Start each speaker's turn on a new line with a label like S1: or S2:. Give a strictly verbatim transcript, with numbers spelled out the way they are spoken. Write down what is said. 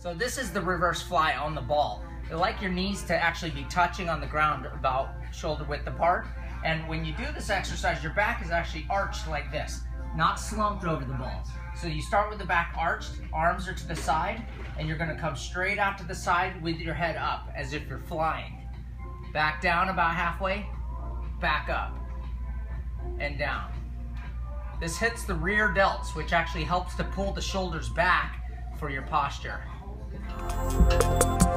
S1: So this is the reverse fly on the ball. You like your knees to actually be touching on the ground about shoulder width apart. And when you do this exercise, your back is actually arched like this, not slumped over the ball. So you start with the back arched, arms are to the side, and you're gonna come straight out to the side with your head up as if you're flying. Back down about halfway, back up, and down. This hits the rear delts, which actually helps to pull the shoulders back for your posture.